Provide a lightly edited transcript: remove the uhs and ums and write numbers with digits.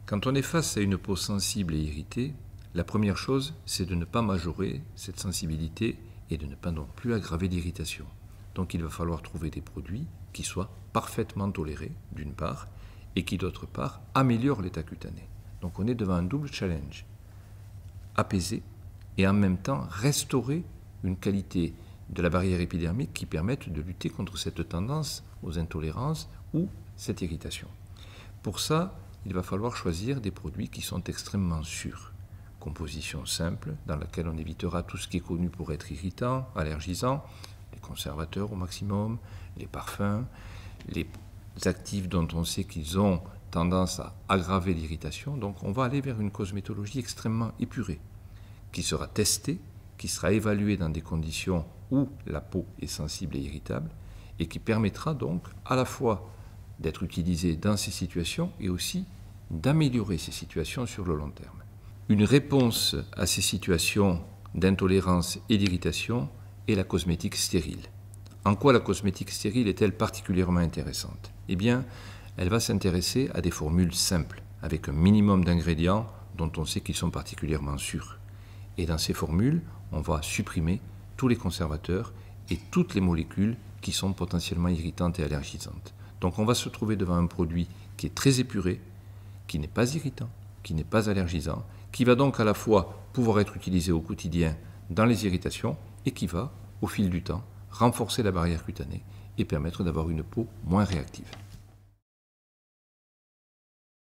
Quand on est face à une peau sensible et irritée, la première chose, c'est de ne pas majorer cette sensibilité et de ne pas non plus aggraver l'irritation. Donc il va falloir trouver des produits qui soient parfaitement tolérés, d'une part, et qui, d'autre part, améliorent l'état cutané. Donc on est devant un double challenge. Apaiser et en même temps restaurer une qualité de la barrière épidermique qui permette de lutter contre cette tendance aux intolérances ou cette irritation. Pour ça, il va falloir choisir des produits qui sont extrêmement sûrs. Composition simple, dans laquelle on évitera tout ce qui est connu pour être irritant, allergisant, les conservateurs au maximum, les parfums, les actifs dont on sait qu'ils ont tendance à aggraver l'irritation. Donc on va aller vers une cosmétologie extrêmement épurée, qui sera testée, qui sera évaluée dans des conditions où la peau est sensible et irritable, et qui permettra donc à la fois d'être utilisée dans ces situations et aussi d'améliorer ces situations sur le long terme. Une réponse à ces situations d'intolérance et d'irritation est la cosmétique stérile. En quoi la cosmétique stérile est-elle particulièrement intéressante? Eh bien, elle va s'intéresser à des formules simples, avec un minimum d'ingrédients dont on sait qu'ils sont particulièrement sûrs. Et dans ces formules, on va supprimer tous les conservateurs et toutes les molécules qui sont potentiellement irritantes et allergisantes. Donc on va se trouver devant un produit qui est très épuré, qui n'est pas irritant, qui n'est pas allergisant, qui va donc à la fois pouvoir être utilisé au quotidien dans les irritations et qui va, au fil du temps, renforcer la barrière cutanée et permettre d'avoir une peau moins réactive.